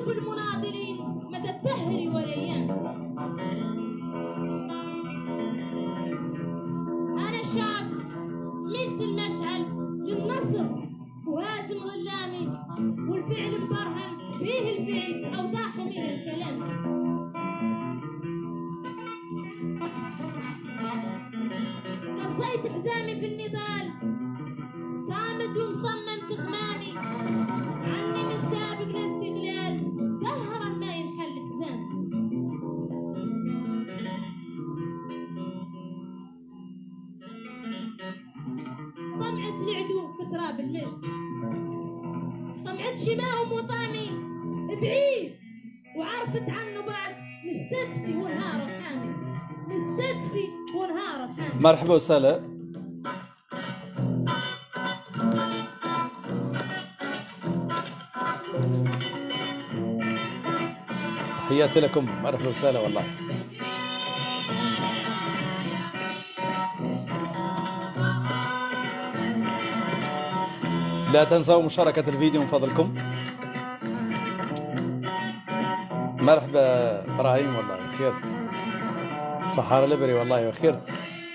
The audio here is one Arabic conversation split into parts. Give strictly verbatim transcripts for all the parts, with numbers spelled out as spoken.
قلوب المناضلين مدى الدهر والايام. انا شعب مثل مشعل للنصر وهازم ظلامي، والفعل مبرهن فيه الفعل اوضاح من الكلام. قصيت حزامي في النضال صامد ومصمم تخمامي، عني من سابق الاستقلال دهرا ما ينحل حزام. طمعت العدو في تراب المجد، طمعت شماهم وطامي بعيد، وعرفت عنه بعد مستقسي ونهار حامي، مستقسي ونهار حامي. مرحبا وسهلا. تحياتي لكم، مرحبا وسهلا والله. لا تنسوا مشاركة الفيديو من فضلكم. مرحبا ابراهيم والله بخيرت. صحارى الابري والله بخيرت.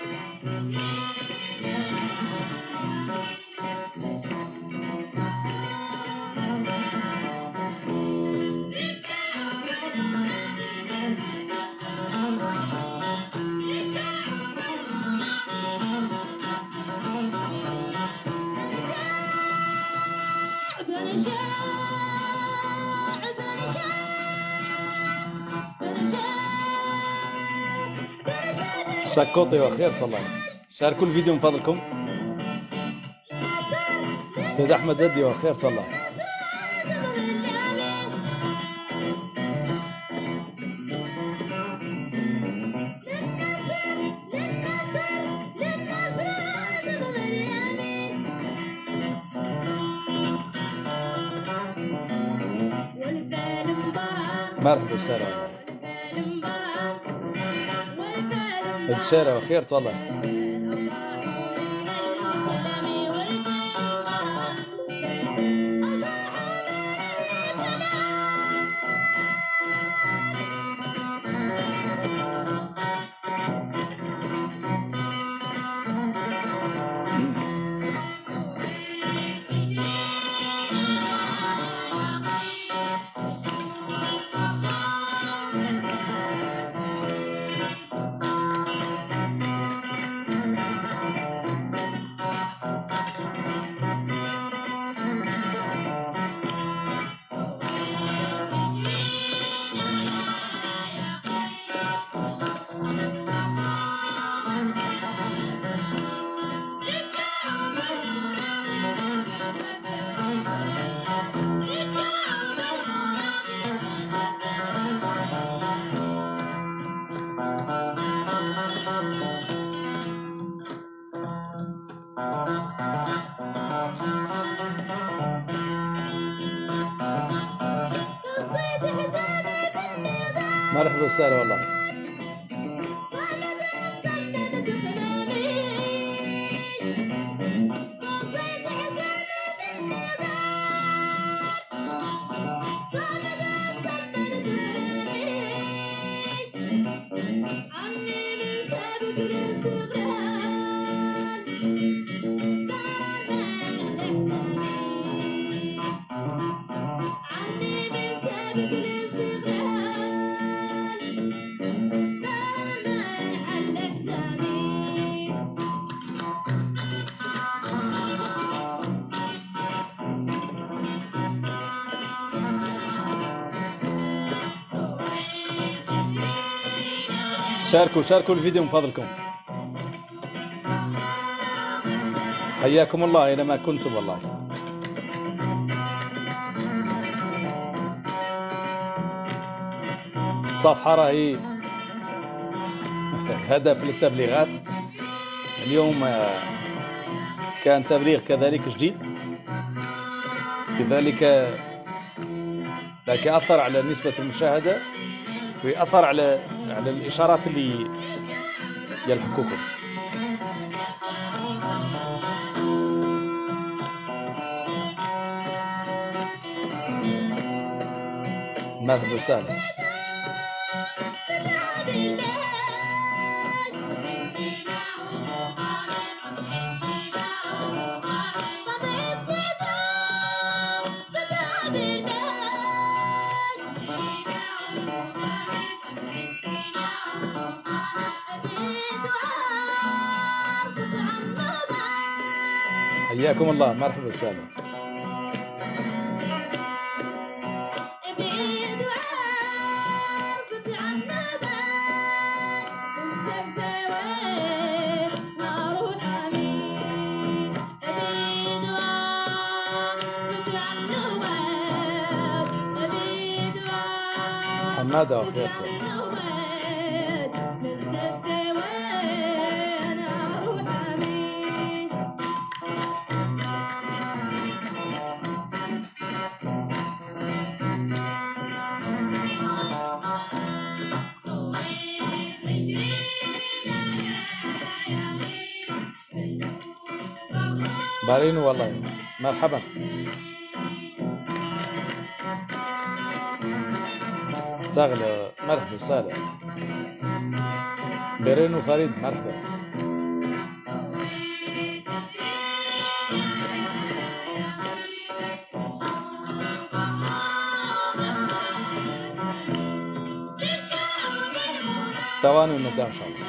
شاكوطي وخيرت والله. شاركوا الفيديو من فضلكم. سيد احمد ددي وخيرت والله. مرحبا وسهلا والله. الشارع وخيرت والله. مرحبا وسهلا والله. شاركوا شاركوا الفيديو من فضلكم. حياكم الله اينما كنتم والله. الصفحة راهي هدف للتبليغات. اليوم كان تبليغ كذلك جديد، كذلك لكن أثر على نسبة المشاهدة ويأثر على على الإشارات اللي يلحقوكم. مرحبا وسهلا. حياكم الله، مرحبا وسهلا. حمادة وخيرته. بارينو والله، مرحبا. تغلى، مرحبا وسهلا. بارينو فريد، مرحبا. ثواني ونبدأ إن شاء الله.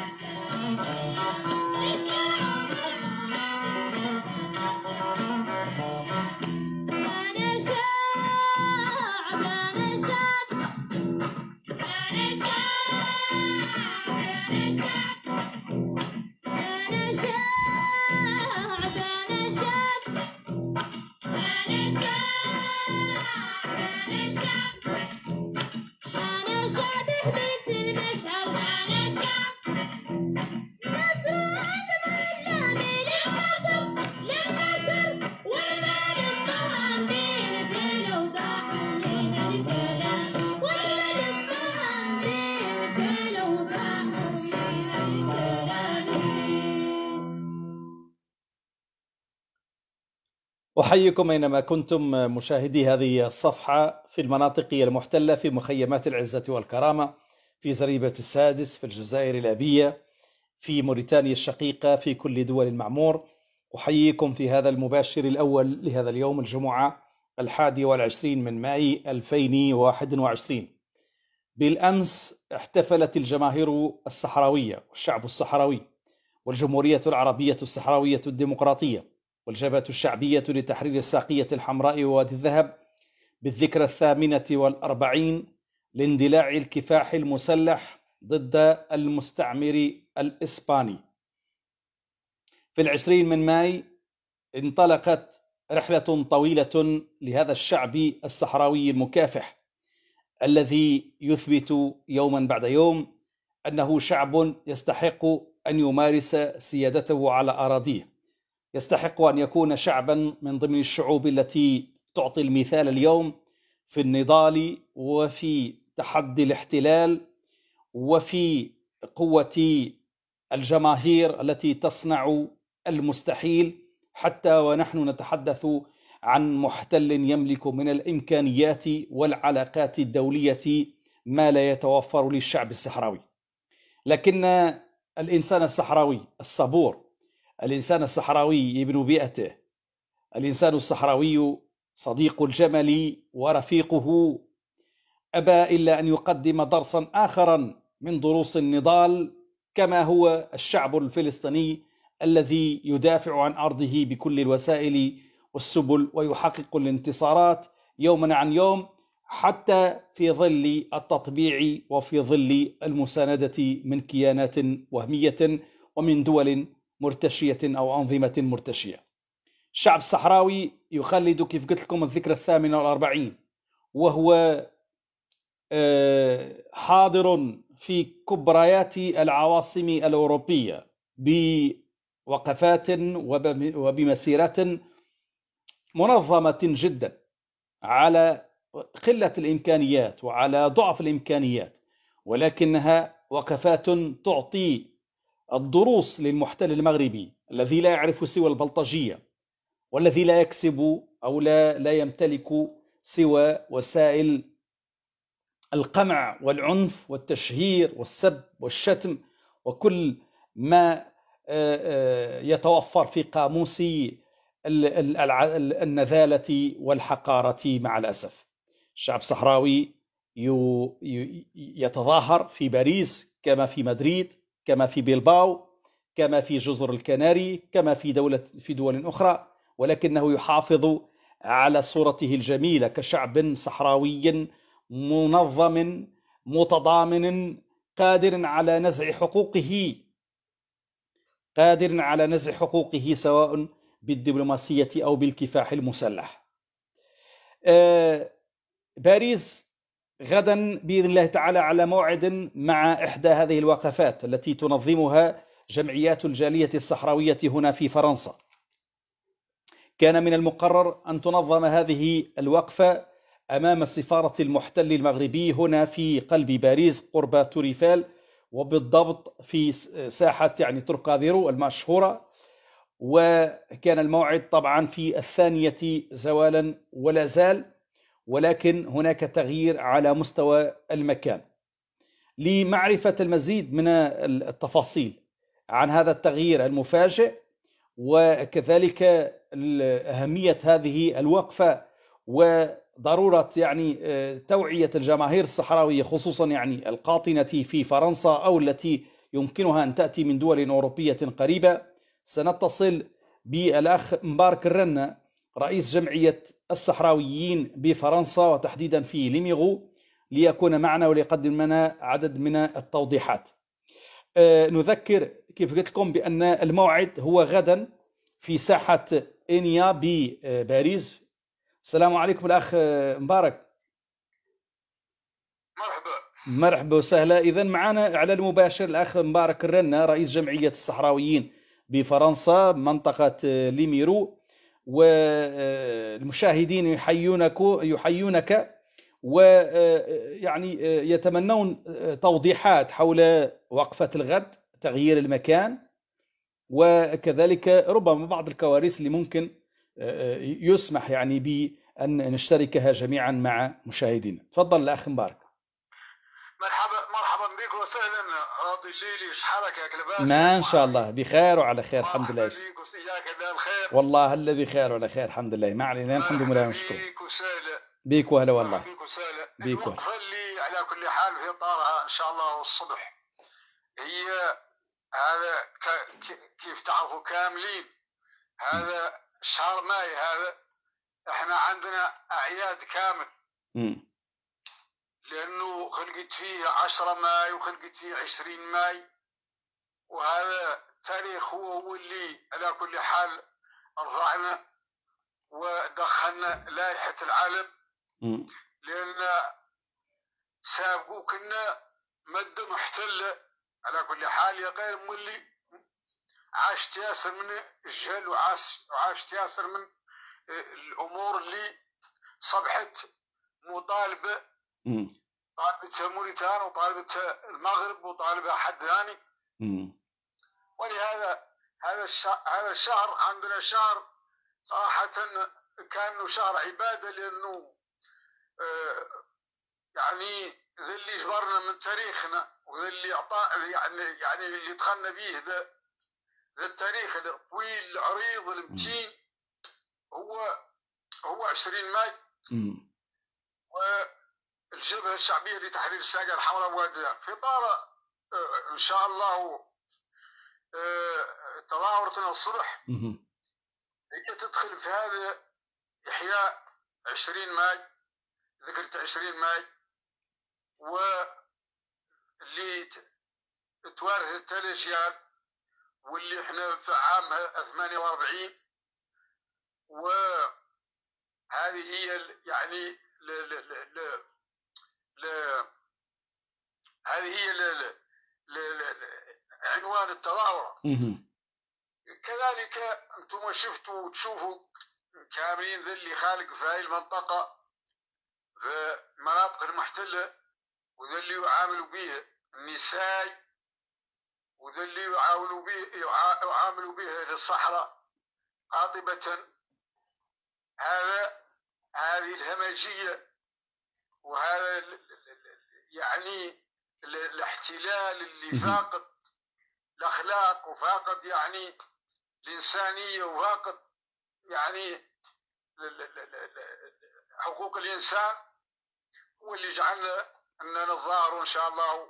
أحييكم أينما كنتم مشاهدي هذه الصفحة في المناطق المحتلة، في مخيمات العزة والكرامة، في زريبة السادس، في الجزائر الأبية، في موريتانيا الشقيقة، في كل دول المعمور. أحييكم في هذا المباشر الأول لهذا اليوم، الجمعة الحادي والعشرين من ماي ألفين وواحد وعشرين. بالأمس احتفلت الجماهير الصحراوية والشعب الصحراوي والجمهورية العربية الصحراوية الديمقراطية والجبهة الشعبية لتحرير الساقية الحمراء ووادي الذهب بالذكرى الثامنة والأربعين لاندلاع الكفاح المسلح ضد المستعمر الإسباني. في العشرين من ماي انطلقت رحلة طويلة لهذا الشعب الصحراوي المكافح الذي يثبت يوما بعد يوم أنه شعب يستحق أن يمارس سيادته على أراضيه، يستحق أن يكون شعبا من ضمن الشعوب التي تعطي المثال اليوم في النضال وفي تحدي الاحتلال وفي قوة الجماهير التي تصنع المستحيل، حتى ونحن نتحدث عن محتل يملك من الإمكانيات والعلاقات الدولية ما لا يتوفر للشعب الصحراوي. لكن الإنسان الصحراوي الصبور، الإنسان الصحراوي ابن بيئته، الإنسان الصحراوي صديق الجمل ورفيقه، أبى إلا أن يقدم درسا آخرا من دروس النضال، كما هو الشعب الفلسطيني الذي يدافع عن أرضه بكل الوسائل والسبل ويحقق الانتصارات يوما عن يوم، حتى في ظل التطبيع وفي ظل المساندة من كيانات وهمية ومن دول مرتشية أو أنظمة مرتشية. الشعب الصحراوي يخلد كيف قلت لكم الذكرى الثامنة والأربعين، وهو حاضر في كبريات العواصم الأوروبية بوقفات وبمسيرات منظمة جدا على قلة الإمكانيات وعلى ضعف الإمكانيات، ولكنها وقفات تعطي الدروس للمحتل المغربي الذي لا يعرف سوى البلطجية، والذي لا يكسب أو لا, لا يمتلك سوى وسائل القمع والعنف والتشهير والسب والشتم وكل ما يتوفر في قاموس النذالة والحقارة مع الأسف. الشعب الصحراوي يتظاهر في باريس كما في مدريد كما في بيلباو كما في جزر الكناري كما في دولة في دول أخرى، ولكنه يحافظ على صورته الجميلة كشعب صحراوي منظم متضامن قادر على نزع حقوقه قادر على نزع حقوقه سواء بالدبلوماسية أو بالكفاح المسلح. باريس غدا بإذن الله تعالى على موعد مع إحدى هذه الوقفات التي تنظمها جمعيات الجالية الصحراوية هنا في فرنسا. كان من المقرر أن تنظم هذه الوقفة أمام السفارة المحتل المغربي هنا في قلب باريس قرب توريفال، وبالضبط في ساحة يعني تروكاديرو المشهورة. وكان الموعد طبعا في الثانية زوالا ولا زال، ولكن هناك تغيير على مستوى المكان. لمعرفة المزيد من التفاصيل عن هذا التغيير المفاجئ وكذلك أهمية هذه الوقفة وضرورة يعني توعية الجماهير الصحراوية خصوصا يعني القاطنة في فرنسا أو التي يمكنها أن تأتي من دول أوروبية قريبة، سنتصل بالأخ مبارك الرنة رئيس جمعية الصحراويين بفرنسا وتحديدا في ليميغو ليكون معنا وليقدم لنا عدد من التوضيحات. نذكر كيف قلت لكم بأن الموعد هو غدا في ساحة إنيا بباريس. السلام عليكم الأخ مبارك. مرحبا مرحبا وسهلا. إذا معنا على المباشر الأخ مبارك الرنة رئيس جمعية الصحراويين بفرنسا منطقة ليميرو، والمشاهدين يحيونك يحيونك ويعني يتمنون توضيحات حول وقفة الغد، تغيير المكان، وكذلك ربما بعض الكواليس اللي ممكن يسمح يعني بأن نشتركها جميعا مع مشاهدينا. تفضل الأخ مبارك. مرحبا مرحبا بك وسهلا. راضي الليلي شحالك يا كلباس؟ ما إن شاء الله بخير وعلى خير الحمد لله. مرحبا بك وسياك بالخير والله هلا بخير وعلى خير الحمد لله. ما علينا الحمد لله ونشكر بك وسهلا بيك وهلا والله بك وسهلا. بيك الوقفة اللي على كل حال في طارها إن شاء الله والصبح هي هذا كيف تعرفوا كاملين هذا شهر ماي، هذا احنا عندنا أعياد كامل م. لأنه خلقت فيه عشرة ماي وخلقت فيه عشرين ماي، وهذا تاريخ هو هو اللي على كل حال رفعنا ودخلنا لائحة العلم، لأن سابقوا كنا مدة محتلة على كل حال يا غير مولي عاشت ياسر من الجهل وعاش وعاشت ياسر من الأمور اللي صبحت مطالبة طالبتها موريتان وطالبتها المغرب وطالبها حد ثاني. ولهذا هذا الشهر هذا الشهر عندنا شهر صراحة كأنه شهر عبادة، لأنه آه يعني ذا اللي جبرنا من تاريخنا وذا اللي أعطى يعني يعني اللي دخلنا به ذا ذا التاريخ الطويل العريض المتين هو هو عشرين ماي. والجبهة الشعبية لتحرير الساقة الحمراء واديها في إطار آه إن شاء الله آه تظاهرتنا الصبح هي تدخل في هذا إحياء عشرين ماي. ذكرت عشرين ماي واللي توارثت الأجيال واللي احنا في عام ثمانية وأربعين، وهذه هي يعني ل ل ل ل هذه هي ل ل ل عنوان التظاهرة. كذلك انتم شفتوا وتشوفوا كاملين ذا اللي خالق في هذه المنطقة في المناطق المحتلة وذا اللي يعاملوا به النساء وذا اللي يعاملوا به يعاملوا به للصحراء قاطبة. هذا هذه الهمجية وهذا يعني الاحتلال اللي فاقد الأخلاق وفاقد يعني الإنسانية وفاقد يعني حقوق الإنسان هو اللي جعلنا أننا نتظاهروا إن شاء الله.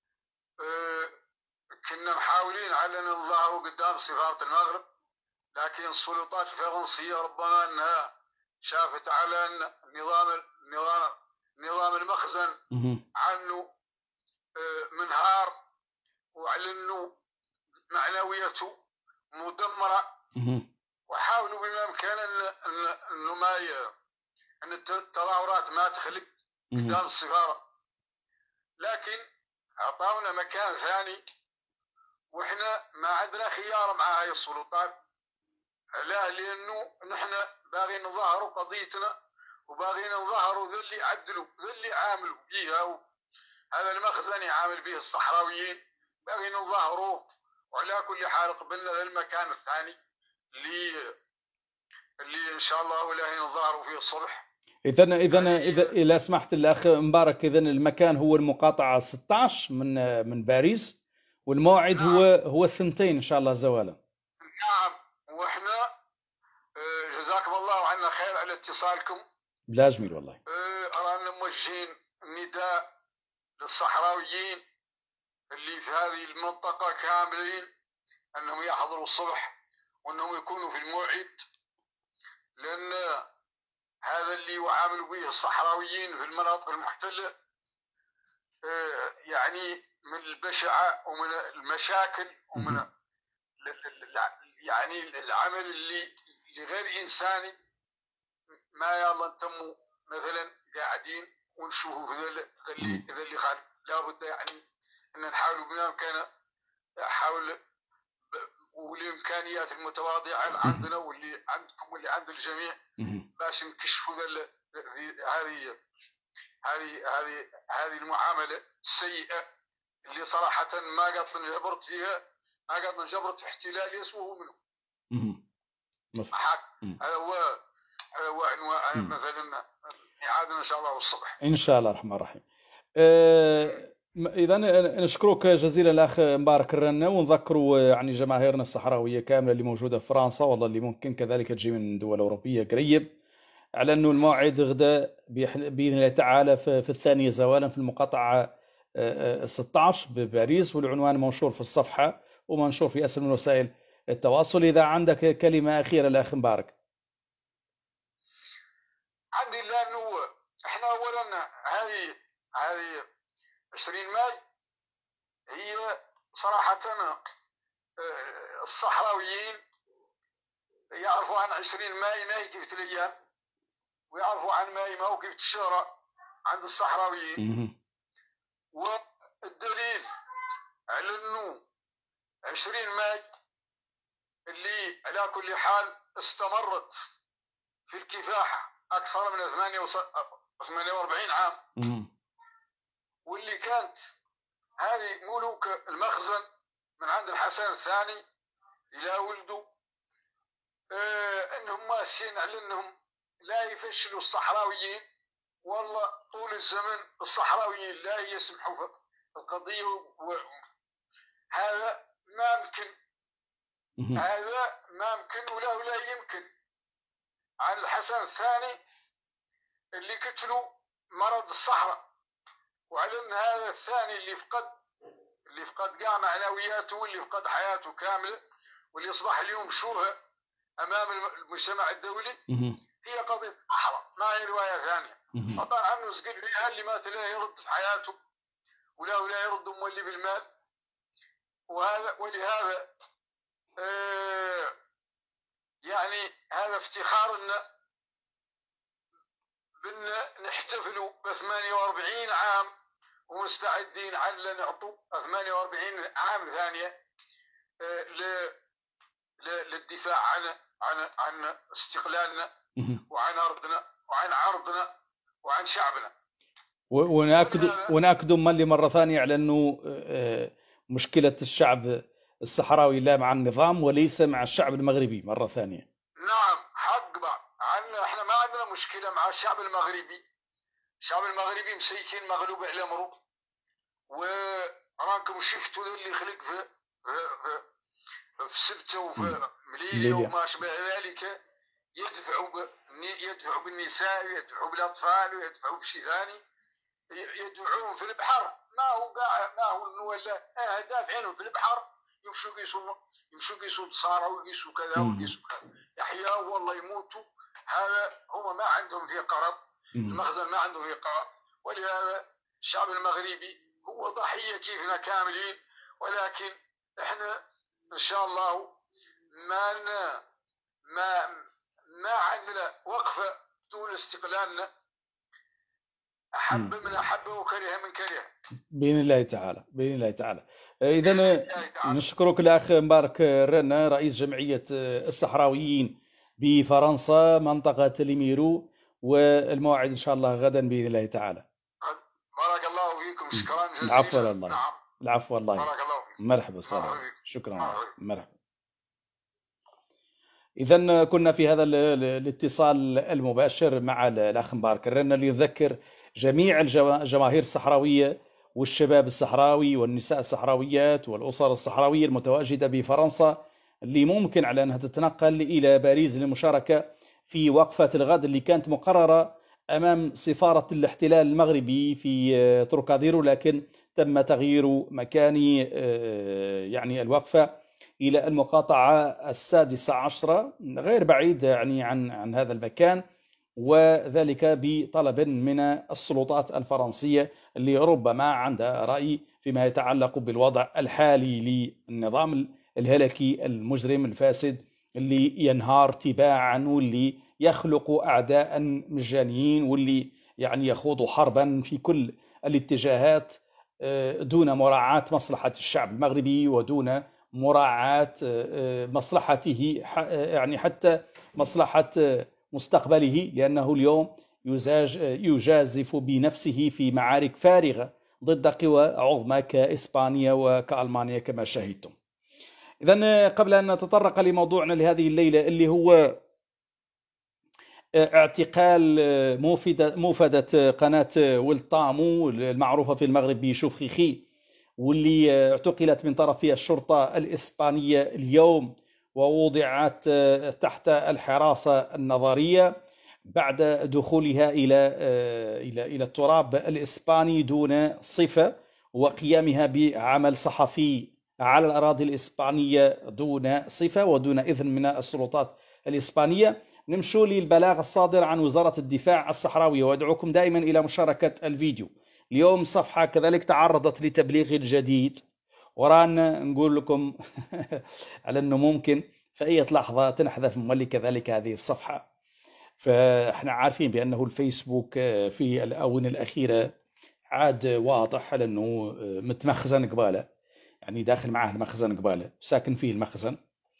كنا محاولين على أن نتظاهروا قدام سفارة المغرب، لكن السلطات الفرنسية ربما أنها شافت على أن نظام نظام نظام المخزن عنه منهار وعلى أنه معنويته مدمرة، وحاولوا بما امكان انه ما ان التظاهرات ما تخلق قدام السفاره، لكن اعطاونا مكان ثاني واحنا ما عندنا خيار مع هاي السلطات. لا، لانه نحن باغيين نظاهروا قضيتنا وباغيين نظاهروا ذا اللي عدلوا ذا اللي عاملوا بيها، هذا المخزن يعامل به الصحراويين، باغيين نظاهروه. وعلى كل حال قبلنا المكان الثاني اللي اللي ان شاء الله ولا نظهروا فيه الصبح. اذا اذا اذا اذا سمحت الاخ مبارك، اذا المكان هو المقاطعه ستة عشر من من باريس، والموعد نعم. هو هو الثنتين ان شاء الله زوالا. نعم، واحنا جزاكم الله عنا خير على اتصالكم. لا جميل والله. ارانا موجهين نداء للصحراويين اللي في هذه المنطقة كاملين أنهم يحضروا الصبح وأنهم يكونوا في الموعد، لأن هذا اللي يعاملوا به الصحراويين في المناطق المحتلة يعني من البشعة ومن المشاكل ومن يعني العمل اللي غير إنساني. ما يلا انتم مثلا قاعدين ونشوفوا في ذا اللي خالف، لابد يعني ان نحاول بما امكاننا نحاول والامكانيات المتواضعه اللي عندنا واللي عندكم واللي عند الجميع باش نكشفوا هذه هذه هذه هذه المعامله السيئه اللي صراحه ما قد نجبرت فيها، ما قد نجبرت في احتلال يسوه منه. هذا هو هذا هو عنوان مثلا ميعادنا ان شاء الله الصبح ان شاء الله الرحمن الرحيم. أه إذا نشكرك جزيلا الأخ مبارك الرنة، ونذكروا يعني جماهيرنا الصحراوية كاملة اللي موجودة في فرنسا، والله اللي ممكن كذلك تجي من دول أوروبية قريب، على أنه الموعد غدا بإذن الله تعالى في الثانية زوالا في المقاطعة ستة عشر بباريس، والعنوان منشور في الصفحة ومنشور في أسفل من وسائل التواصل. إذا عندك كلمة أخيرة الأخ مبارك. عندي لأنه إحنا أولا هذه هذه عشرين ماي هي صراحة الصحراويين يعرفوا عن عشرين ماي ما هي كيف الأيام، ويعرفوا عن ماي ما هو كيف الشهرة عند الصحراويين. والدليل على أنه عشرين ماي اللي على كل حال استمرت في الكفاح أكثر من ثمانية وأربعين عام، واللي كانت هذه ملوك المخزن من عند الحسن الثاني إلى ولده آه انهم ماسين على انهم لا يفشلوا الصحراويين. والله طول الزمن الصحراويين لا يسمحوا في القضية، هذا ما يمكن، هذا ما يمكن ولا ولا يمكن. عن الحسن الثاني اللي قتلوا مرض الصحراء، وعلى ان هذا الثاني اللي فقد اللي فقد كاع معنوياته واللي فقد حياته كامله واللي اصبح اليوم شوهه امام المجتمع الدولي هي قضيه الصحراء، ما هي روايه ثانيه. طبعا عنه سقل فيها اللي مات لا يرد في حياته ولا ولا يرد مولي بالمال، وهذا ولهذا آه يعني هذا افتخار لنا بأن نحتفلوا ب ثمانية وأربعين عام ومستعدين على نعطوا ثمانية وأربعين عام ثانية للدفاع عن عن عن استقلالنا وعن أرضنا وعن عرضنا وعن شعبنا. ونأكد ونأكد ملي مرة ثانية على أنه مشكلة الشعب الصحراوي لا مع النظام وليس مع الشعب المغربي مرة ثانية. نعم حق بقى، عنا احنا ما عندنا مشكلة مع الشعب المغربي، الشعب المغربي مسيكين مغلوب على امره، وراكم شفتوا اللي خلق في في, في, في سبته وفي مليليه وما شابه ذلك، يدفعوا ب... يدفعوا بالنساء ويدفعوا بالاطفال ويدفعوا بشيء ثاني، يدفعوهم في البحر، ما هو قاع ما هو ولا اه دافعينهم في البحر، يمشوا يقيسوا يمشوا يقيسوا الصارة ويقيسوا كذا ويقيسوا كذا، يحيوا والله يموتوا. هذا هم ما عندهم في قرض، المخزن ما عندهم في قرض، ولهذا الشعب المغربي هو ضحية كيفنا كاملين. ولكن احنا ان شاء الله ما ما ما عندنا وقفة دون استقلالنا، أحب من أحب وكره من كره بإذن الله تعالى. بإذن الله تعالى. إذا نشكرك الأخ مبارك الرنا، رئيس جمعية الصحراويين بفرنسا منطقة ليميرو، والموعد إن شاء الله غدا بإذن الله تعالى. بارك الله فيكم، شكرا جزيلا. العفو والله. نعم. العفو والله. بارك الله فيكم. مرحبا سلام. شكرا. مرحبا. مرحبا. إذا كنا في هذا الاتصال المباشر مع الأخ مبارك الرنا ليذكر جميع الجماهير الصحراوية والشباب الصحراوي والنساء الصحراويات والأسر الصحراوية المتواجدة بفرنسا اللي ممكن على أنها تتنقل إلى باريس للمشاركة في وقفة الغد اللي كانت مقررة أمام سفارة الاحتلال المغربي في تروكاديرو، لكن تم تغيير مكان يعني الوقفة إلى المقاطعة السادسة عشرة غير بعيد يعني عن عن هذا المكان، وذلك بطلب من السلطات الفرنسية اللي ربما عندها رأي فيما يتعلق بالوضع الحالي للنظام الهلكي المجرم الفاسد اللي ينهار تباعا، واللي يخلق أعداء مجانيين، واللي يعني يخوض حربا في كل الاتجاهات دون مراعاة مصلحة الشعب المغربي ودون مراعاة مصلحته، يعني حتى مصلحة مستقبله، لأنه اليوم يزاج يجازف بنفسه في معارك فارغة ضد قوى عظمى كإسبانيا وكألمانيا كما شاهدتم. إذن قبل أن نتطرق لموضوعنا لهذه الليلة اللي هو اعتقال موفدة قناة ولطامو المعروفة في المغرب بشوفخيخي، واللي اعتقلت من طرف الشرطة الإسبانية اليوم ووضعت تحت الحراسة النظرية بعد دخولها إلى إلى إلى التراب الإسباني دون صفة، وقيامها بعمل صحفي على الأراضي الإسبانية دون صفة ودون إذن من السلطات الإسبانية. نمشوا للبلاغ الصادر عن وزارة الدفاع الصحراوية، وأدعوكم دائما إلى مشاركة الفيديو. اليوم الصفحة كذلك تعرضت لتبليغ جديد، ورانا نقول لكم على أنه ممكن في أي لحظة تنحذف مولي كذلك هذه الصفحة. فإحنا عارفين بأنه الفيسبوك في الآونة الأخيرة عاد واضح على أنه متمخزن قبالة، يعني داخل معاه المخزن قبالة، ساكن فيه المخزن،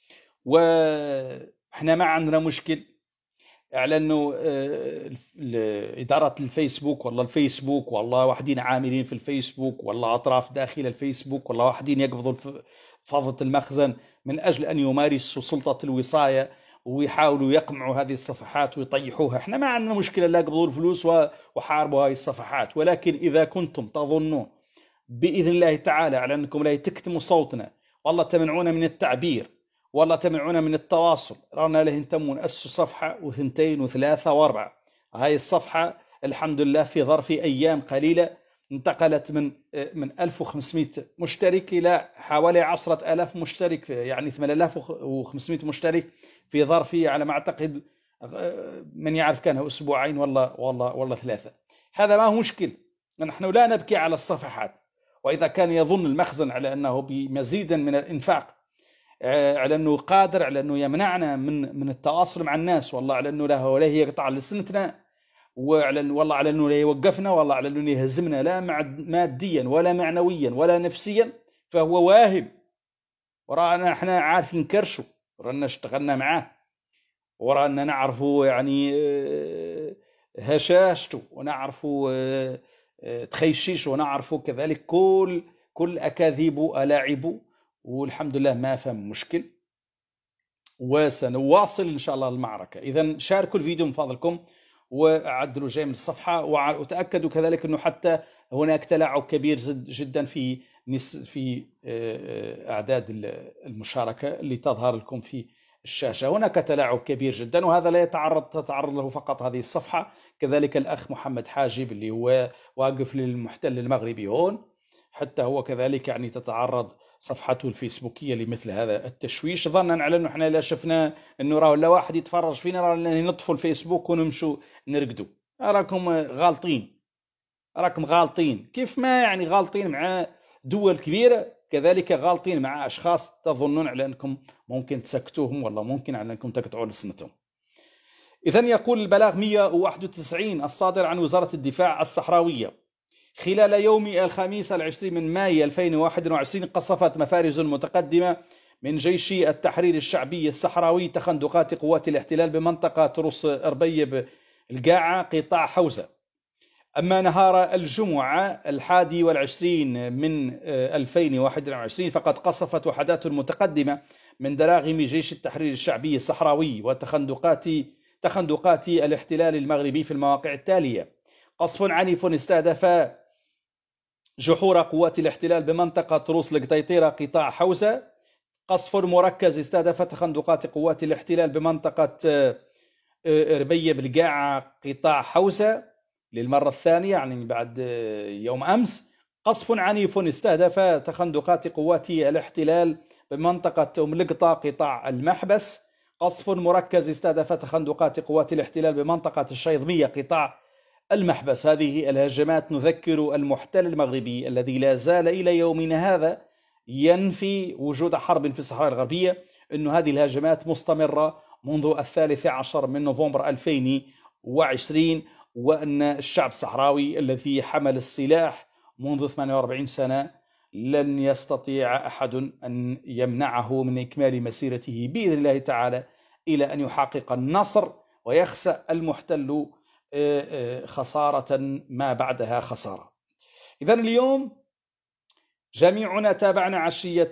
وإحنا ما عندنا مشكل على أنه إدارة الفيسبوك والله الفيسبوك والله واحدين عاملين في الفيسبوك والله أطراف داخل الفيسبوك والله واحدين يقبضوا فضة المخزن من أجل أن يمارسوا سلطة الوصاية ويحاولوا يقمعوا هذه الصفحات ويطيحوها. احنا ما عندنا مشكلة، لا يقبضوا الفلوس وحاربوا هذه الصفحات، ولكن إذا كنتم تظنون بإذن الله تعالى على أنكم لا تكتموا صوتنا والله تمنعونا من التعبير والله تمنعونا من التواصل، رانا له انتم نأسسوا صفحة وثنتين وثلاثة واربعة. هاي الصفحة الحمد لله في ظرف أيام قليلة انتقلت من من ألف وخمسمائة مشترك إلى حوالي عشرة آلاف مشترك، يعني ثمانية آلاف وخمسمائة مشترك في ظرف على ما أعتقد من يعرف كانه أسبوعين والله والله والله ثلاثة. هذا ما هو مشكل، نحن لا نبكي على الصفحات، وإذا كان يظن المخزن على أنه بمزيد من الإنفاق على أنه قادر على أنه يمنعنا من من التواصل مع الناس، والله على أنه له ولا يقطع لسنتنا، وعلى والله على أنه لا يوقفنا، والله على أنه يهزمنا لا ماديا ولا معنويا ولا نفسيا، فهو واهم. ورانا احنا عارفين كرشه، ورانا اشتغلنا معاه، ورانا نعرفوا يعني هشاشته، ونعرفوا تخيشيش، ونعرفوا كذلك كل كل أكاذيبه ألاعبه، والحمد لله ما فهم مشكل، وسنواصل إن شاء الله المعركة. إذن شاركوا الفيديو من فضلكم، وعدلوا جيم الصفحة، وتأكدوا كذلك أنه حتى هناك تلاعب كبير جدا في في أعداد المشاركة اللي تظهر لكم في الشاشة. هناك تلاعب كبير جدا، وهذا لا يتعرض تتعرض له فقط هذه الصفحة، كذلك الأخ محمد حاجب اللي هو واقف للمحتل المغربي هون، حتى هو كذلك يعني تتعرض صفحته الفيسبوكية لمثل هذا التشويش، ظنا على انه احنا لا شفنا انه راه لا واحد يتفرج فينا راه نطفوا الفيسبوك ونمشوا نرقدوا. راكم غالطين، راكم غالطين، كيف ما يعني غالطين مع دول كبيرة كذلك غالطين مع اشخاص تظنون على انكم ممكن تسكتوهم والله ممكن على انكم تقطعوا لسنتهم. اذا يقول البلاغ مئة وواحد وتسعين الصادر عن وزارة الدفاع الصحراوية: خلال يوم الخميس العشرين من مايو ألفين وواحد وعشرين قصفت مفارز متقدمة من جيش التحرير الشعبي الصحراوي تخندقات قوات الاحتلال بمنطقة روس أربيب القاعة قطاع حوزة. أما نهار الجمعة الحادي والعشرين من ألفين وواحد وعشرين فقد قصفت وحدات متقدمة من دراغم جيش التحرير الشعبي الصحراوي وتخندقات تخندقات الاحتلال المغربي في المواقع التالية: قصف عنيف استهدف جحور قوات الاحتلال بمنطقة روس القطيطيرة قطاع حوزة. قصف مركز استهدف تخندقات قوات الاحتلال بمنطقة ربيب القاعة قطاع حوزة للمرة الثانية يعني بعد يوم أمس. قصف عنيف استهدف تخندقات قوات الاحتلال بمنطقة أم لقطة قطاع المحبس. قصف مركز استهدف تخندقات قوات الاحتلال بمنطقة الشيضمية قطاع المحبس. هذه الهجمات نذكر المحتل المغربي الذي لا زال إلى يومنا هذا ينفي وجود حرب في الصحراء الغربية أن هذه الهجمات مستمرة منذ الثالث عشر من نوفمبر ألفين وعشرين، وأن الشعب الصحراوي الذي حمل السلاح منذ ثمانية وأربعين سنة لن يستطيع أحد أن يمنعه من إكمال مسيرته بإذن الله تعالى إلى أن يحقق النصر ويخسأ المحتل خسارة ما بعدها خسارة. إذن اليوم جميعنا تابعنا عشية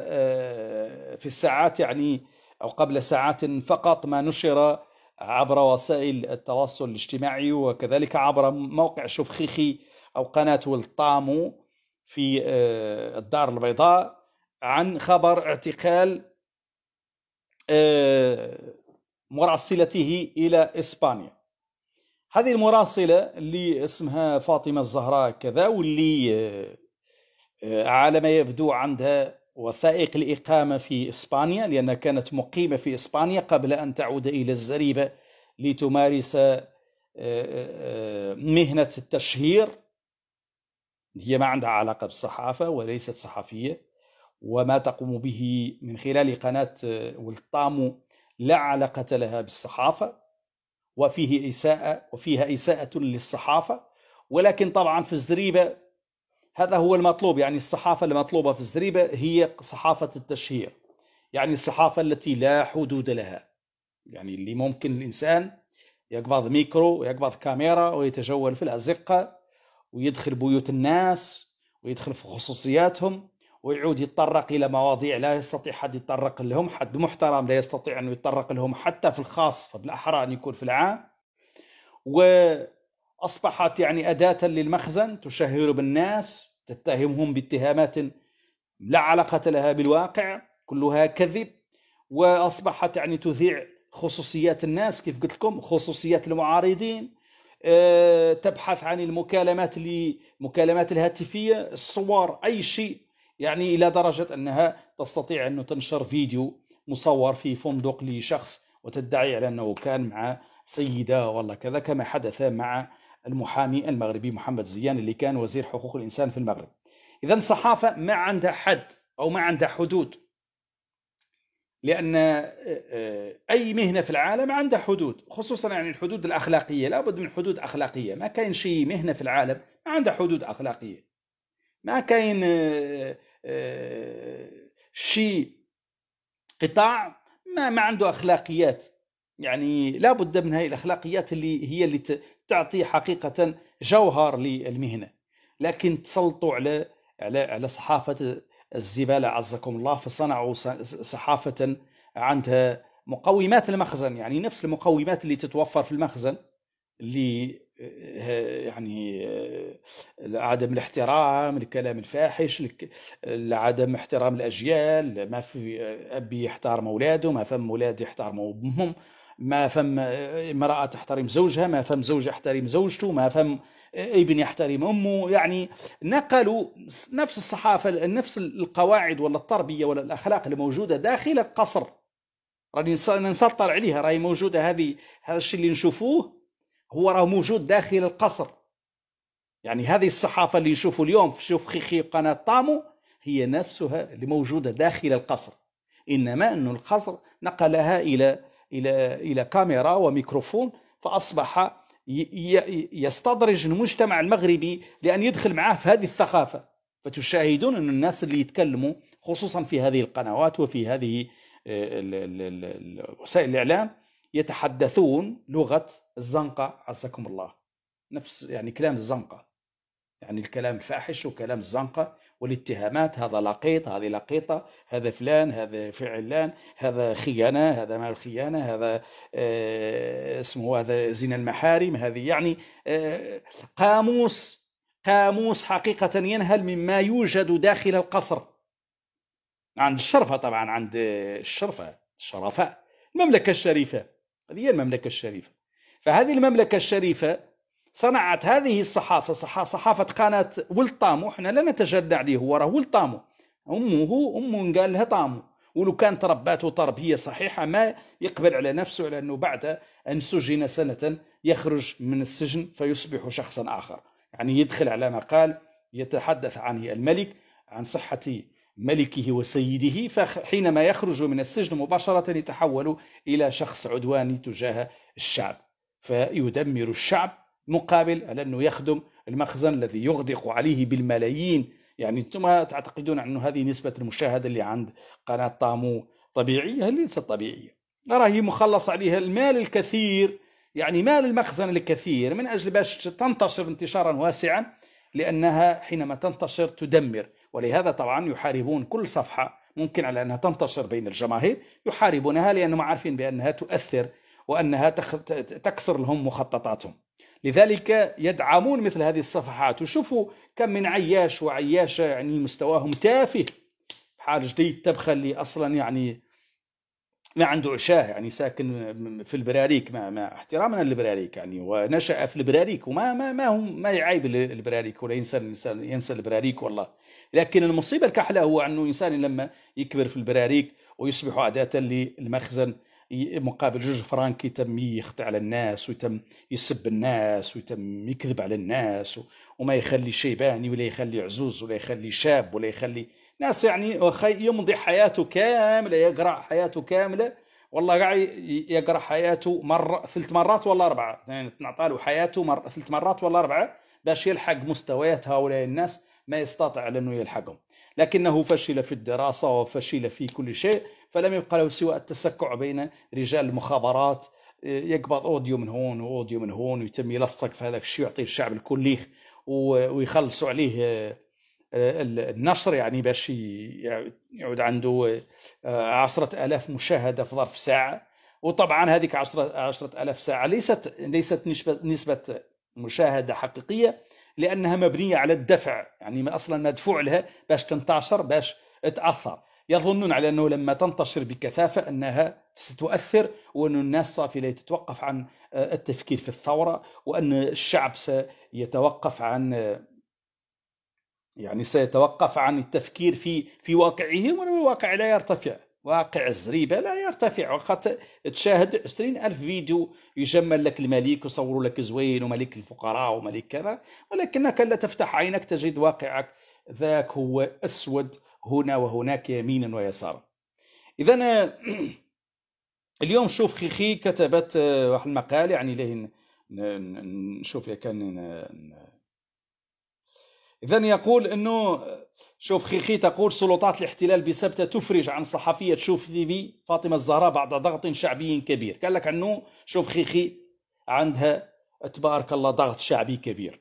في الساعات يعني أو قبل ساعات فقط ما نشر عبر وسائل التواصل الاجتماعي وكذلك عبر موقع شفخيخي أو قناة والطامو في الدار البيضاء عن خبر اعتقال مراسلته إلى إسبانيا. هذه المراسلة اللي اسمها فاطمة الزهراء كذا، واللي على ما يبدو عندها وثائق الإقامة في إسبانيا لأنها كانت مقيمة في إسبانيا قبل أن تعود إلى الزريبة لتمارس مهنة التشهير. هي ما عندها علاقة بالصحافة وليست صحفية، وما تقوم به من خلال قناة والطامو لا علاقة لها بالصحافة، وفيه إساءة وفيها إساءة للصحافة. ولكن طبعا في الزريبة هذا هو المطلوب، يعني الصحافة المطلوبة في الزريبة هي صحافة التشهير، يعني الصحافة التي لا حدود لها، يعني اللي ممكن الإنسان يقبض ميكرو ويقبض كاميرا ويتجول في الأزقة ويدخل بيوت الناس ويدخل في خصوصياتهم ويعود يتطرق إلى مواضيع لا يستطيع حد يتطرق لهم، حد محترم لا يستطيع أن يتطرق لهم حتى في الخاص، فبالأحرى أن يكون في العام. وأصبحت يعني أداة للمخزن تشهر بالناس، تتهمهم باتهامات لا علاقة لها بالواقع، كلها كذب. وأصبحت يعني تذيع خصوصيات الناس، كيف قلت لكم خصوصيات المعارضين، أه تبحث عن المكالمات المكالمات الهاتفية، الصور، أي شيء، يعني إلى درجة أنها تستطيع أن تنشر فيديو مصور في فندق لشخص وتدعي على أنه كان مع سيدة والله كذا، كما حدث مع المحامي المغربي محمد زيان اللي كان وزير حقوق الإنسان في المغرب. إذن الصحافة ما عندها حد أو ما عندها حدود، لأن أي مهنة في العالم عندها حدود، خصوصا يعني الحدود الأخلاقية، لابد من حدود أخلاقية. ما كاين شيء مهنة في العالم ما عندها حدود أخلاقية، ما كاين شيء قطاع ما ما عنده أخلاقيات، يعني لابد من هذه الأخلاقيات اللي هي اللي تعطي حقيقة جوهر للمهنة. لكن تسلطوا على على على صحافة الزبالة عزكم الله، فصنعوا صحافة عندها مقومات المخزن، يعني نفس المقومات اللي تتوفر في المخزن اللي يعني عدم الاحترام، الكلام الفاحش، عدم احترام الأجيال، ما في أب يحترم أولاده، ما فهم أولاد يحترموا أمهم، ما فهم امرأة تحترم زوجها، ما فهم زوج يحترم زوجته، ما فهم ابن يحترم أمه. يعني نقلوا نفس الصحافة، نفس القواعد ولا التربية ولا الأخلاق اللي موجودة داخل القصر، راني نسطر عليها، راهي موجودة. هذه هذا الشيء اللي نشوفوه هو راه موجود داخل القصر. يعني هذه الصحافة اللي نشوفوا اليوم في شوف خيخي قناة طامو هي نفسها اللي موجودة داخل القصر، إنما أن القصر نقلها إلى إلى إلى كاميرا وميكروفون، فأصبح يستدرج المجتمع المغربي لأن يدخل معاه في هذه الثقافة. فتشاهدون أن الناس اللي يتكلموا خصوصا في هذه القنوات وفي هذه وسائل الإعلام يتحدثون لغة الزنقة، عزكم الله، نفس يعني كلام الزنقة، يعني الكلام الفاحش وكلام الزنقة والاتهامات، هذا لقيط، هذه لقيطة، هذا فلان، هذا فعلان، هذا خيانة، هذا مال خيانة، هذا آه اسمه هذا زنا المحارم، هذه يعني آه قاموس قاموس حقيقة ينهل مما يوجد داخل القصر عند الشرفة، طبعا عند الشرفة الشرفاء، المملكة الشريفة، هذه هي المملكة الشريفة. فهذه المملكة الشريفة صنعت هذه الصحافة، صحافة قناة ولد طامو. احنا لا نتجنى عليه، هو راه ولد طامو، أمه أمه قال لها طامو، ولو كان ترباته تربية صحيحة ما يقبل على نفسه على أنه بعد أن سجن سنة يخرج من السجن فيصبح شخصا آخر. يعني يدخل على مقال يتحدث عن الملك، عن صحة ملكه وسيده، فحينما يخرج من السجن مباشرة يتحول إلى شخص عدواني تجاه الشعب، فيدمر الشعب مقابل على أنه يخدم المخزن الذي يغدق عليه بالملايين. يعني أنتم تعتقدون أنه هذه نسبة المشاهدة اللي عند قناة طامو طبيعية؟ هل ليست طبيعية، راهي مخلص عليها المال الكثير، يعني مال المخزن الكثير من أجل باش تنتشر انتشارا واسعا، لأنها حينما تنتشر تدمر. ولهذا طبعا يحاربون كل صفحة ممكن على أنها تنتشر بين الجماهير، يحاربونها لأنهم عارفين بأنها تؤثر وأنها تكسر لهم مخططاتهم، لذلك يدعمون مثل هذه الصفحات. وشوفوا كم من عياش وعياشة يعني مستواهم تافه، بحال جديد تبخل اللي أصلا يعني ما عنده عشاه، يعني ساكن في البراريك، مع, مع احترامنا للبراريك يعني، ونشأ في البراريك، وما ما ما هم ما يعيب البراريك ولا ينسى الانسان ينسى البراريك والله. لكن المصيبه الكحله هو انه انسان لما يكبر في البراريك ويصبح عادة للمخزن مقابل جوج فرانك يتم يخطئ على الناس ويتم يسب الناس ويتم يكذب على الناس، وما يخلي شيباني ولا يخلي عزوز ولا يخلي شاب ولا يخلي ناس، يعني يمضي حياته كاملة، يقرأ حياته كاملة والله قاعد يقرأ حياته مرة ثلاث مرات ولا أربعة، يعني تنعطى له حياته مر ثلاث مرات ولا أربعة باش يلحق مستويات هؤلاء الناس، ما يستطيع أنه يلحقهم. لكنه فشل في الدراسة وفشل في كل شيء، فلم يبقى له سوى التسكع بين رجال المخابرات، يقبض أوديو من هون وأوديو من هون ويتم يلصق في هذاك الشيء ويعطيه الشعب الكل ويخلصوا عليه النشر، يعني باش يعود عنده عشرة آلاف مشاهدة في ظرف ساعة. وطبعا هذيك عشرة عشرة آلاف ساعة ليست ليست نسبة نسبة مشاهدة حقيقية، لأنها مبنية على الدفع، يعني أصلا مدفوع لها باش تنتشر باش تأثر. يظنون على أنه لما تنتشر بكثافة أنها ستؤثر، وأن الناس صافي لا تتوقف عن التفكير في الثورة، وأن الشعب سيتوقف عن يعني سيتوقف عن التفكير في في واقعهم، والواقع لا يرتفع، واقع الزريبة لا يرتفع. وقد تشاهد عشرين ألف فيديو يجمل لك الملك وصوروا لك زوين وملك الفقراء وملك كذا، ولكنك لا تفتح عينك تجد واقعك ذاك هو أسود هنا وهناك يمينا ويسارا. إذن اليوم شوف خيخي كتبت واحد المقال، يعني ليه نشوف يا كان. إذن يقول أنه شوف خيخي تقول سلطات الاحتلال بسبتة تفرج عن صحفية شوف ليبي فاطمة الزهراء بعد ضغط شعبي كبير. قال لك أنه شوف خيخي عندها تبارك الله ضغط شعبي كبير.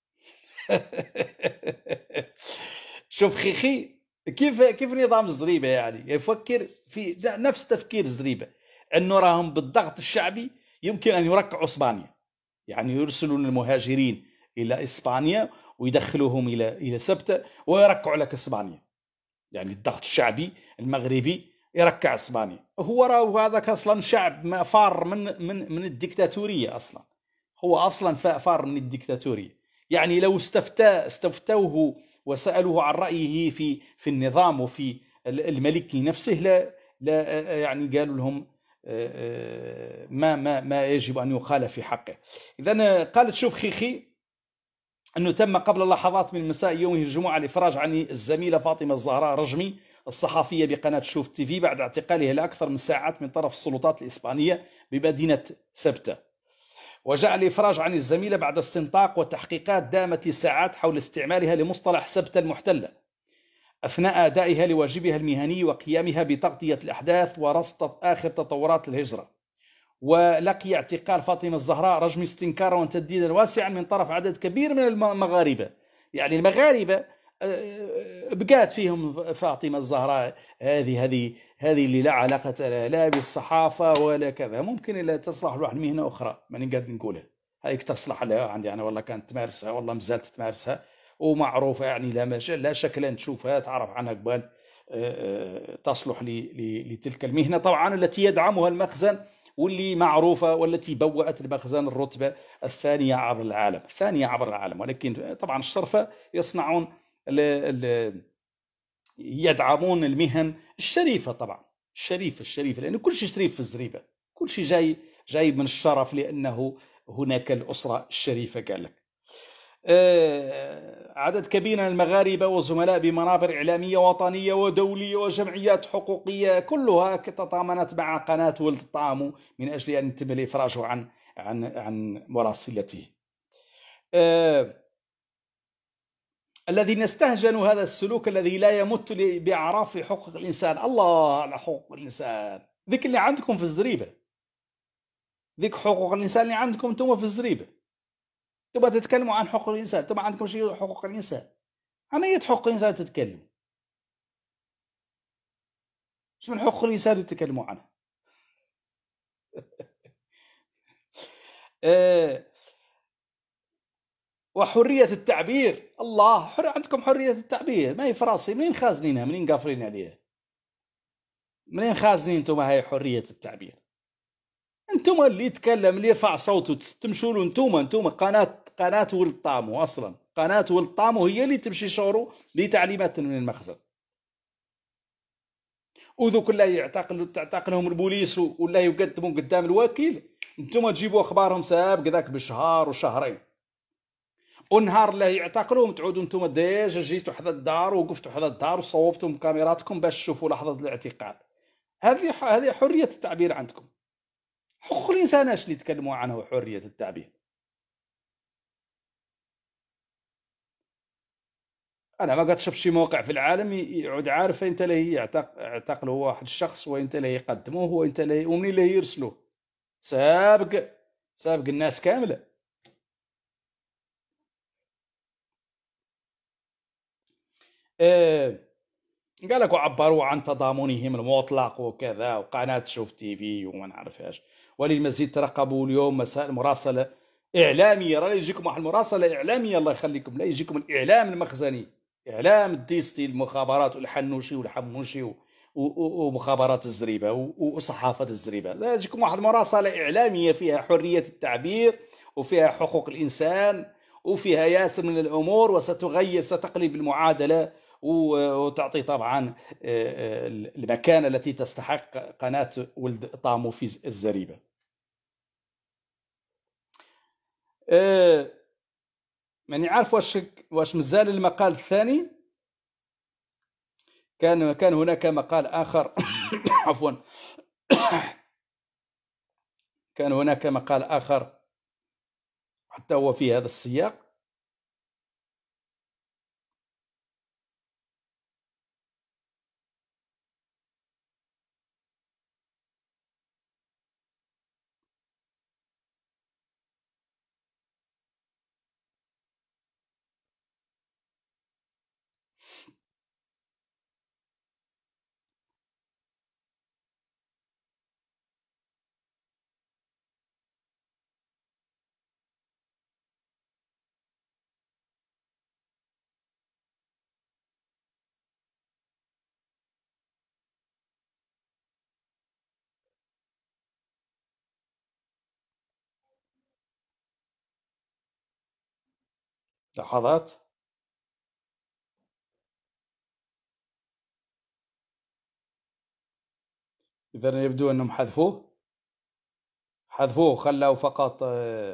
شوف خيخي كيف كيف نظام الزريبة، يعني يفكر في نفس تفكير الزريبة، أنه راهم بالضغط الشعبي يمكن أن يركعوا إسبانيا. يعني يرسلون المهاجرين إلى إسبانيا ويدخلوهم إلى إلى سبتة ويركعوا لك إسبانيا. يعني الضغط الشعبي المغربي يركع إسبانيا. هو راه هذاك أصلا شعب فار من من من الديكتاتورية أصلا، هو أصلا فار من الديكتاتورية. يعني لو استفتى استفتوه وسألوه عن رأيه في في النظام وفي الملكي نفسه لا لا يعني قالوا لهم ما ما ما يجب أن يقال في حقه. إذن قالت شوف خيخي أنه تم قبل لحظات من مساء يوم الجمعة الإفراج عن الزميلة فاطمة الزهراء رجمي الصحفية بقناة شوف تي في بعد اعتقالها لأكثر من ساعات من طرف السلطات الإسبانية بمدينة سبتة. وجاء الإفراج عن الزميلة بعد استنطاق وتحقيقات دامت لساعات حول استعمالها لمصطلح سبتة المحتلة أثناء أدائها لواجبها المهني وقيامها بتغطية الأحداث ورصد آخر تطورات الهجرة. ولقي اعتقال فاطمة الزهراء رجمي استنكارا وتنديدا واسعا من طرف عدد كبير من المغاربة. يعني المغاربة بقات فيهم فاطمة الزهراء هذه هذه هذه اللي لا علاقة لها لا بالصحافة ولا كذا، ممكن إلا تصلح لواحد مهنة أخرى ماني قاعد نقولها، هايك تصلح لها عندي أنا والله كانت تمارسها والله مازالت تمارسها ومعروفة، يعني لا مجال لا شك أن تشوفها تعرف عنها قبل تصلح لتلك المهنة طبعا التي يدعمها المخزن واللي معروفة والتي بوأت المخزن الرتبة الثانية عبر العالم الثانية عبر العالم. ولكن طبعا الشرفة يصنعون يدعمون المهن الشريفة، طبعا الشريفة الشريفة لأن كل شيء شريف في الزريبة، كل شيء جاي جاي من الشرف لأنه هناك الأسرة الشريفة. قال لك آه عدد كبير من المغاربة وزملاء بمنابر إعلامية وطنية ودولية وجمعيات حقوقية كلها تضامنت مع قناة ولد الطعام من أجل أن يتم الإفراج عن عن عن مراسلته. آه الذين استهجنوا هذا السلوك الذي لا يمت بأعراف حقوق الإنسان. الله على حقوق الإنسان ذيك اللي عندكم في الزريبة، ذيك حقوق الإنسان اللي عندكم انتم في الزريبة، تبغى تتكلموا عن حقوق الإنسان، تبغى عندكم شيء حقوق الإنسان، عن أي حقوق الإنسان تتكلموا؟ ايش من حقوق الإنسان اللي تتكلموا عنها؟ آه وحرية التعبير. الله حر عندكم حرية التعبير، ما هي فراسي منين خازنينها منين قافلين عليها منين خازنين انتم هاي حرية التعبير؟ انتم اللي يتكلم اللي يرفع صوته تمشوا له انتم انتم قناة قناة ولد طامو، اصلا قناة ولد طامو هي اللي تمشي شعره لتعليمات من المخزن. وذوك اللي يعتقلوا تعتقلهم البوليس ولا يقدموا قدام الوكيل انتم تجيبوا اخبارهم سابق ذاك بشهر وشهرين، ونهار اللي يعتقلوهم تعودوا انتم ديجا جيتوا حدا الدار وقفتوا حدا الدار وصوبتوا كاميراتكم باش تشوفوا لحظة الاعتقال. هذه هذه حرية التعبير عندكم. حقوق الإنسان اش اللي يتكلموا عنه حرية التعبير؟ أنا ما قد شفت شي موقع في العالم يعود عارف أنت اللي يعتقلوا واحد الشخص وأنت اللي يقدموه وأنت اللي ومن اللي يرسلوه، سابق سابق الناس كاملة. آه قال لك وعبروا عن تضامنهم المطلق وكذا وقناة شوف تي في وما نعرفهاش. وللمزيد ترقبوا اليوم مساء مراسلة إعلامية، راه يجيكم واحد المراسلة إعلامية الله يخليكم، لا يجيكم الإعلام المخزني، إعلام الديستي المخابرات والحنوشي والحموشي ومخابرات الزريبة وصحافة الزريبة، لا يجيكم واحد المراسلة إعلامية فيها حرية التعبير وفيها حقوق الإنسان وفيها ياسر من الأمور وستغير ستقلب المعادلة وتعطي طبعا المكانة التي تستحق قناة ولد طامو في الزريبة. ماني عارف واش واش مازال المقال الثاني. كان كان هناك مقال آخر عفوا كان هناك مقال آخر حتى هو في هذا السياق. لحظات. إذا يبدو أنهم حذفوه حذفوه خلوا فقط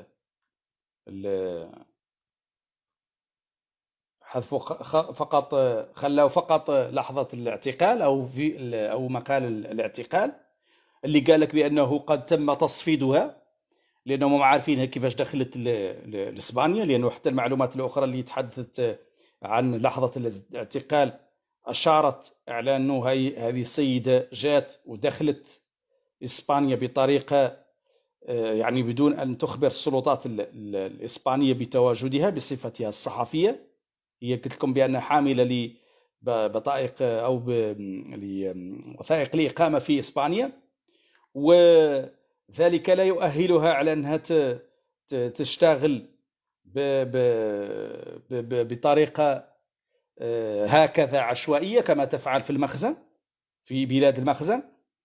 حذفوا فقط خلوا فقط لحظة الاعتقال أو في أو مقال الاعتقال اللي قال لك بأنه قد تم تصفيدها، لأنهم ما عارفين كيفاش دخلت لإسبانيا، لأنه حتى المعلومات الأخرى اللي تحدثت عن لحظة الاعتقال أشارت على أنه هذه السيدة جات ودخلت إسبانيا بطريقة يعني بدون أن تخبر السلطات الإسبانية بتواجدها بصفتها الصحفية. هي قلت لكم بأنها حاملة لبطائق أو لوثائق الإقامة في إسبانيا، وذلك لا يؤهلها على أنها تشتغل بطريقة هكذا عشوائية كما تفعل في المخزن في بلاد المخزن.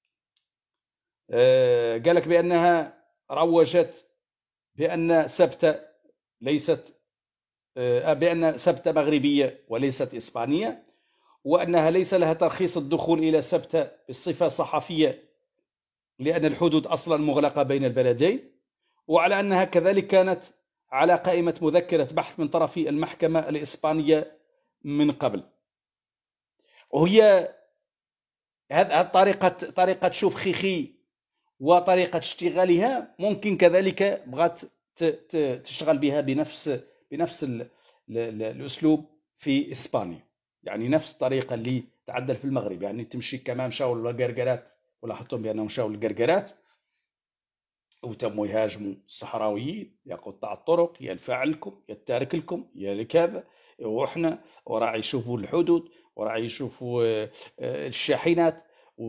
قال لك بأنها روجت بأن سبتة ليست بأن سبتة مغربية وليست إسبانية، وأنها ليس لها ترخيص الدخول إلى سبتة بالصفة صحفية لأن الحدود أصلا مغلقة بين البلدين، وعلى أنها كذلك كانت على قائمة مذكرة بحث من طرف المحكمة الإسبانية من قبل. وهي هذه طريقة طريقة شوف خيخي وطريقة اشتغالها ممكن كذلك بغات تشتغل بها بنفس بنفس ال ال ال الأسلوب في إسبانيا، يعني نفس الطريقة اللي تعدل في المغرب، يعني تمشي كما مشاو للقرقرات ولاحظتم بأنهم مشاو للقرقرات وتموا يهاجموا الصحراويين، يا قطاع الطرق يا الفاعلكم يا التارك لكم يا لكذا، وإحنا وراح يشوفوا الحدود وراح يشوفوا الشاحنات.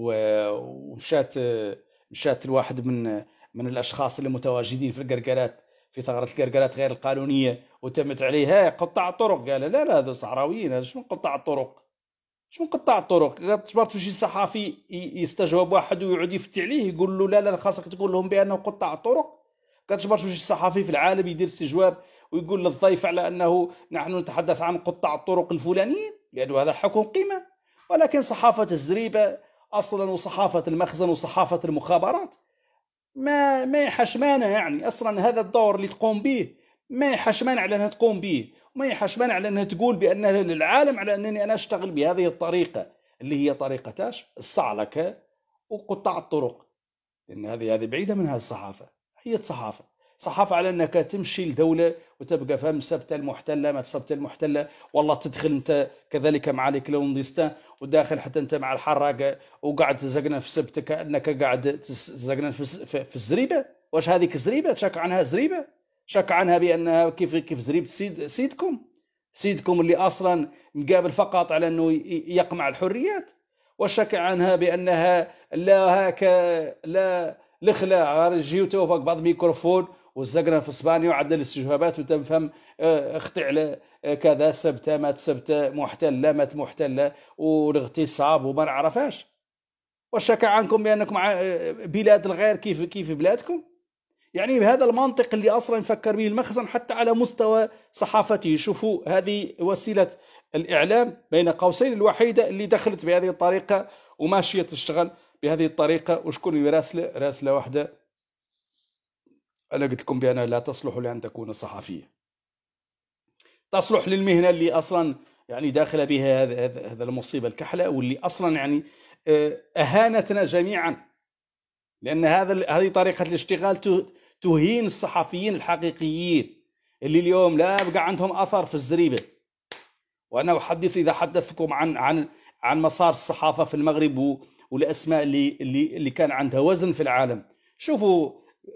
ومشات مشات الواحد من من الأشخاص اللي متواجدين في القرقرات في ثغرة القرقرات غير القانونية وتمت عليه قطاع الطرق، قال لا لا هذا صحراويين، هذا شنو قطاع الطرق شنو قطاع الطرق. تجبرتوا شي صحافي يستجوب واحد ويقعد يفتي عليه يقول له لا لا خاصك تقول لهم بأنه قطاع الطرق. كتجبرتوا شي صحافي في العالم يدير استجواب ويقول للضيف على أنه نحن نتحدث عن قطاع الطرق الفلانيين لأنه هذا حكم قيمة. ولكن صحافة الزريبة أصلا وصحافة المخزن وصحافة المخابرات ما ما يحشمانه، يعني أصلا هذا الدور اللي تقوم به ما يحشمان على أنها تقوم به، وما يحشمان على أنها تقول بأنها للعالم على أنني أنا أشتغل بهذه الطريقة اللي هي طريقة الصعلكة وقطاع الطرق، لأن هذه هذه بعيدة من هذه الصحافة. هي صحافة صحافة على أنك تمشي لدولة وتبقى فهم سبتة المحتلة ما سبتة المحتلة، والله تدخل أنت كذلك مع الكلوندستان وداخل حتى أنت مع الحراقة وقاعد تزقنا في سبتة كأنك قاعد تزقنا في, في الزريبة. واش هذيك زريبة؟ شك عنها زريبة؟ شك عنها بأنها كيف كيف زريبة سيد سيدكم سيدكم اللي أصلا مقابل فقط على أنه يقمع الحريات؟ وشك عنها بأنها لا هكا لا لخلا جيو توفق بعض الميكروفون وزقنا في اسبانيا وعدل الاستجوابات وتفهم اختي على كذا سبته مات سبته محتله مات محتله والاغتصاب وما نعرفاش. وشك عنكم بانكم مع بلاد الغير كيف كيف بلادكم؟ يعني بهذا المنطق اللي اصلا يفكر به المخزن حتى على مستوى صحافته. شوفوا هذه وسيله الاعلام بين قوسين الوحيده اللي دخلت بهذه الطريقه وماشيه تشتغل بهذه الطريقه. وشكون راسله راسله واحده انا قلت لكم بانها لا تصلح لان تكون صحفيه، تصلح للمهنه اللي اصلا يعني داخله بها هذا هذا المصيبه الكحله واللي اصلا يعني اهانتنا جميعا، لان هذا هذه طريقه الاشتغال تهين الصحفيين الحقيقيين اللي اليوم لا بقى عندهم اثر في الزريبه. وانا احدث اذا حدثتكم عن عن عن مسار الصحافه في المغرب والاسماء اللي اللي اللي كان عندها وزن في العالم. شوفوا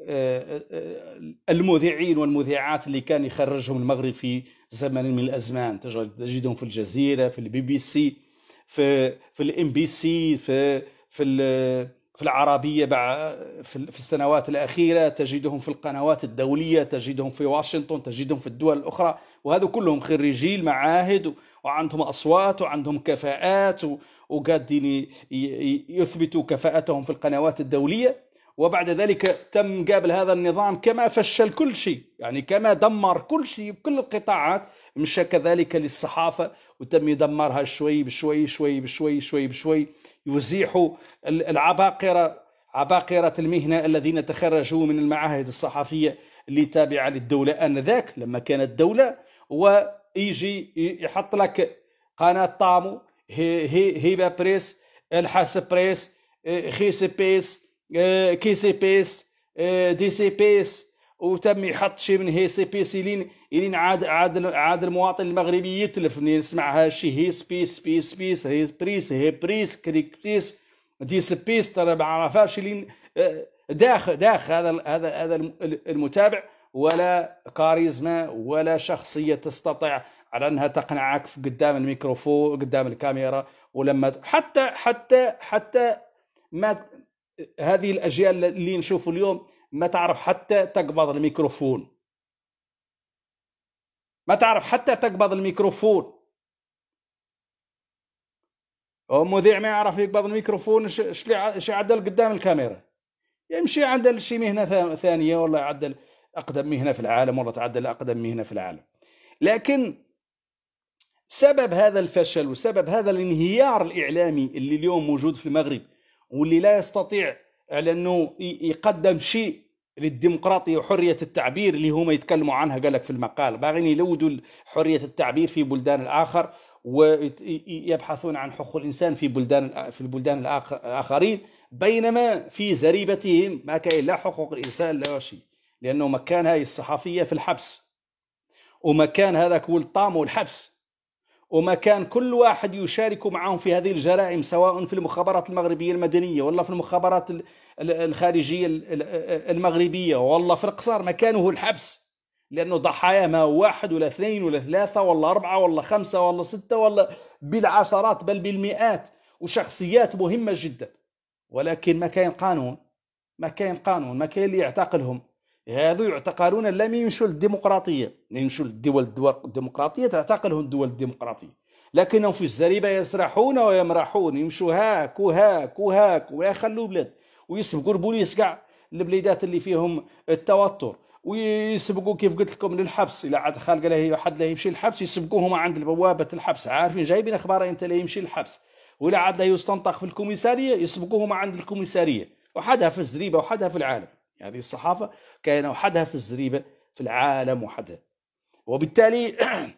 المذيعين والمذيعات اللي كان يخرجهم المغرب في زمن من الازمان، تجدهم في الجزيره في البي بي سي في في الام بي سي في في في العربيه في السنوات الاخيره، تجدهم في القنوات الدوليه، تجدهم في واشنطن، تجدهم في الدول الاخرى، وهذا كلهم خريجي المعاهد وعندهم اصوات وعندهم كفاءات وقاعدين يثبتوا كفاءتهم في القنوات الدوليه. وبعد ذلك تم قابل هذا النظام كما فشل كل شيء، يعني كما دمر كل شيء بكل القطاعات مشى كذلك للصحافة وتم يدمرها شوي بشوي شوي بشوي شوي بشوي، يزيح العباقرة عباقرة المهنة الذين تخرجوا من المعاهد الصحفية اللي تابعة للدولة آنذاك لما كانت دولة، ويجي يحط لك قناة طامو، هي هي هيبا بريس، الحاس بريس، خيس بيس، كي سي بيس، دي سي بيس، وتم يحط شي من هي سي بيس لين لين عاد عاد عاد المواطن المغربي يتلف من يسمعها شي هي سبيس بيس بيس هي بريس هي بريس كريك بريس دي سبيس، ترى ما عرفاش لين داخ داخ هذا هذا هذا المتابع ولا كاريزما ولا شخصية تستطيع على أنها تقنعك قدام الميكروفون قدام الكاميرا. ولما حتى حتى حتى ما هذه الأجيال اللي نشوفوا اليوم ما تعرف حتى تقبض الميكروفون، ما تعرف حتى تقبض الميكروفون. المذيع ما يعرف يقبض الميكروفون، ايش يعدل قدام الكاميرا؟ يمشي يعدل شي مهنة ثانية، ولا يعدل أقدم مهنة في العالم، ولا تعدل أقدم مهنة في العالم. لكن سبب هذا الفشل وسبب هذا الانهيار الإعلامي اللي اليوم موجود في المغرب، واللي لا يستطيع على أنه يقدم شيء للديمقراطية وحرية التعبير اللي هم يتكلموا عنها، قالك في المقال باغين يلودوا حرية التعبير في بلدان الآخر ويبحثون عن حقوق الإنسان في بلدان في البلدان الآخرين، بينما في زريبتهم ما كاين لا حقوق الإنسان لا شيء، لأنه مكان هاي الصحفية في الحبس، ومكان هذاك ولد طامو الحبس، ومكان كل واحد يشارك معهم في هذه الجرائم، سواء في المخابرات المغربية المدنية ولا في المخابرات الخارجية المغربية ولا في القصار، مكانه الحبس، لأنه ضحايا ما واحد ولا اثنين ولا ثلاثة ولا أربعة ولا خمسة ولا ستة ولا بالعشرات بل بالمئات، وشخصيات مهمة جدا، ولكن ما كاين قانون، ما كاين قانون، ما كاين اللي يعتقلهم. هذو يعتقلون لم يمشوا للديمقراطية، يمشوا للدول الديمقراطية تعتقلهم الدول الديمقراطية، لكنهم في الزريبة يسرحون ويمرحون، يمشوا هاك وهاك وهاك ولا يخلوا بلاد، ويسبقوا البوليس كاع البليدات اللي فيهم التوتر، ويسبقوا كيف قلت لكم للحبس. إلا عاد خالق له حد له يمشي للحبس يسبقوهم عند بوابة الحبس، عارفين جايبين أخبار أنت لا يمشي للحبس، ولا عاد له يستنطق في الكوميسارية يسبقوهم عند الكوميسارية، وحدها في الزريبة وحدها في العالم. هذه يعني الصحافة كان وحدها في الزريبة في العالم وحدها. وبالتالي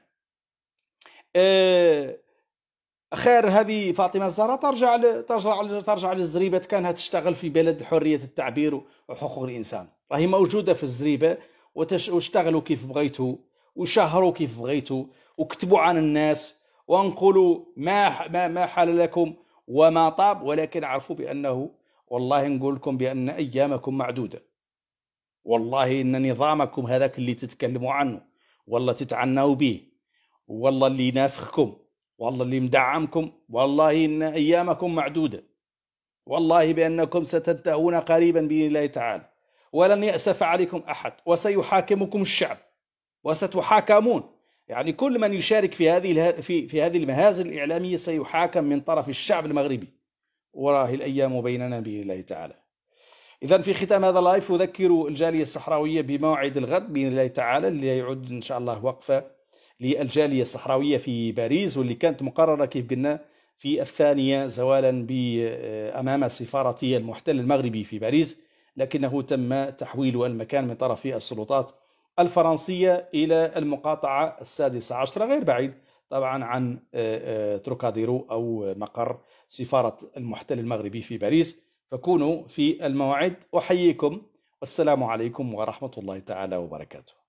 خير هذه فاطمة الزهراء ترجع ل... ترجع ل... ترجع للزريبة، كانها تشتغل في بلد حرية التعبير وحقوق الإنسان، راهي موجودة في الزريبة وتش... واشتغلوا كيف بغيتوا وشهروا كيف بغيتوا وكتبوا عن الناس وانقلوا ما ما ما حال لكم وما طاب، ولكن عرفوا بأنه والله نقول لكم بأن أيامكم معدودة، والله إن نظامكم هذاك اللي تتكلموا عنه والله تتعنوا به والله اللي ينافخكم والله اللي مدعمكم، والله إن أيامكم معدودة، والله بأنكم ستنتهون قريبا بإذن الله تعالى، ولن يأسف عليكم أحد، وسيحاكمكم الشعب وستحاكمون. يعني كل من يشارك في هذه في في هذه المهازل الإعلامية سيحاكم من طرف الشعب المغربي، وراه الأيام بيننا بإذن الله تعالى. إذا في ختام هذا اللايف أذكر الجالية الصحراوية بموعد الغد بإذن الله تعالى، اللي يعود إن شاء الله وقفة للجالية الصحراوية في باريس، واللي كانت مقررة كيف قلنا في الثانية زوالا أمام سفارة المحتل المغربي في باريس، لكنه تم تحويل المكان من طرف السلطات الفرنسية إلى المقاطعة السادسة عشرة، غير بعيد طبعا عن تروكاديرو أو مقر سفارة المحتل المغربي في باريس. فكونوا في الموعد. أحييكم والسلام عليكم ورحمة الله تعالى وبركاته.